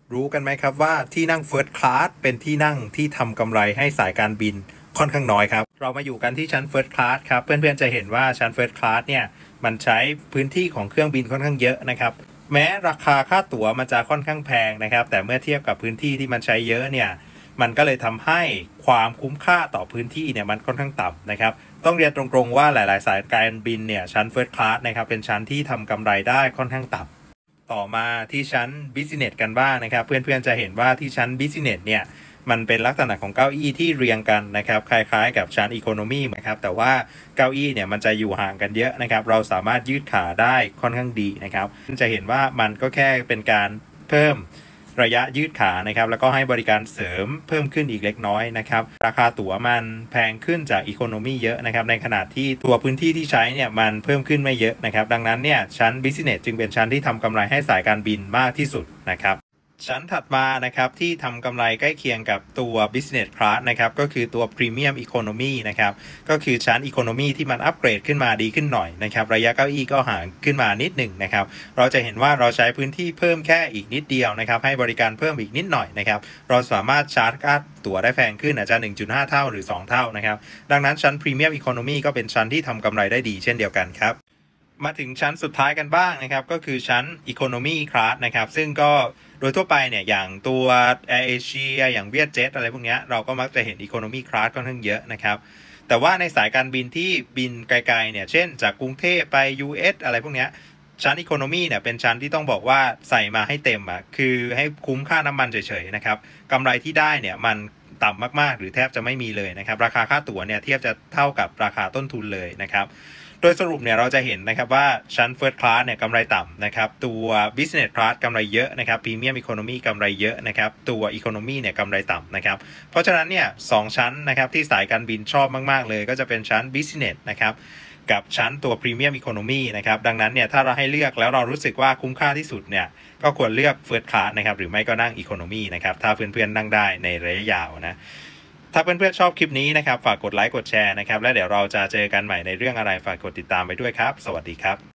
รู้กันไหมครับว่าที่นั่ง First Class เป็นที่นั่งที่ทำกำไรให้สายการบินค่อนข้างน้อยครับเรามาอยู่กันที่ชั้น First Class ครับเพื่อนๆจะเห็นว่าชั้น First Class เนี่ยมันใช้พื้นที่ของเครื่องบินค่อนข้างเยอะนะครับแม้ราคาค่าตั๋วมันจะค่อนข้างแพงนะครับแต่เมื่อเทียบกับพื้นที่ที่มันใช้เยอะเนี่ยมันก็เลยทำให้ความคุ้มค่าต่อพื้นที่เนี่ยมันค่อนข้างต่ำนะครับต้องเรียนตรงๆว่าหลายๆสายการบินเนี่ยชั้น First Class นะครับเป็นชั้นที่ทำกำไรได้ค่อนข้างต่ำต่อมาที่ชั้น Business กันบ้างนะครับเพื่อนๆจะเห็นว่าที่ชั้น Business เนี่ยมันเป็นลักษณะของเก้าอี้ที่เรียงกันนะครับคล้ายๆกับชั้น Economy นะครับแต่ว่าเก้าอี้เนี่ยมันจะอยู่ห่างกันเยอะนะครับเราสามารถยืดขาได้ค่อนข้างดีนะครับจะเห็นว่ามันก็แค่เป็นการเพิ่มระยะยืดขานะครับแล้วก็ให้บริการเสริมเพิ่มขึ้นอีกเล็กน้อยนะครับราคาตั๋วมันแพงขึ้นจาก Economy เยอะนะครับในขณะที่ตัวพื้นที่ที่ใช้เนี่ยมันเพิ่มขึ้นไม่เยอะนะครับดังนั้นเนี่ยชั้น Business จึงเป็นชั้นที่ทำกำไรให้สายการบินมากที่สุดนะครับชั้นถัดมานะครับที่ทำกำไรใกล้เคียงกับตัว Business Class นะครับก็คือตัว Premium Economy นะครับก็คือชั้น Economy ที่มันอัปเกรดขึ้นมาดีขึ้นหน่อยนะครับระยะเก้าอี้ก็ห่างขึ้นมานิดหนึ่งนะครับเราจะเห็นว่าเราใช้พื้นที่เพิ่มแค่อีกนิดเดียวนะครับให้บริการเพิ่มอีกนิดหน่อยนะครับเราสามารถชาร์จค่าตั๋วได้แพงขึ้นอาจจะ 1.5 เท่าหรือ 2 เท่านะครับดังนั้นชั้น Premium Economy ก็เป็นชั้นที่ทำกำไรได้ดีเช่นเดียวกันครับมาถึงชั้นสุดท้ายกันบ้างนะครับก็คือชั้น Economy Class นะครับซึ่งก็โดยทั่วไปเนี่ยอย่างตัว Air Asia อย่าง Vietjet อะไรพวกนี้เราก็มักจะเห็น Economy Class ค่อนข้างเยอะนะครับแต่ว่าในสายการบินที่บินไกลๆเนี่ยเช่นจากกรุงเทพไป US อะไรพวกนี้ชั้น Economy เนี่ยเป็นชั้นที่ต้องบอกว่าใส่มาให้เต็มอ่ะคือให้คุ้มค่าน้ำมันเฉยๆนะครับกำไรที่ได้เนี่ยมันต่ำมากๆหรือแทบจะไม่มีเลยนะครับราคาค่าตั๋วเนี่ยเทียบจะเท่ากับราคาต้นทุนเลยนะครับโดยสรุปเนี่ยเราจะเห็นนะครับว่าชั้น First Class เนี่ยกำไรต่ำนะครับตัว Business Class กำไรเยอะนะครับ Premium Economy กำไรเยอะนะครับตัว Economy เนี่ยกำไรต่ำนะครับเพราะฉะนั้นเนี่ย2ชั้นนะครับที่สายการบินชอบมากๆเลยก็จะเป็นชั้น Business นะครับกับชั้นตัว Premium Economy นะครับดังนั้นเนี่ยถ้าเราให้เลือกแล้วเรารู้สึกว่าคุ้มค่าที่สุดเนี่ยก็ควรเลือก First Class นะครับหรือไม่ก็นั่ง Economy นะครับถ้าเพื่อนๆนั่งได้ในระยะยาวนะถ้าเพื่อนๆชอบคลิปนี้นะครับฝากกดไลค์กดแชร์นะครับและเดี๋ยวเราจะเจอกันใหม่ในเรื่องอะไรฝากกดติดตามไปด้วยครับสวัสดีครับ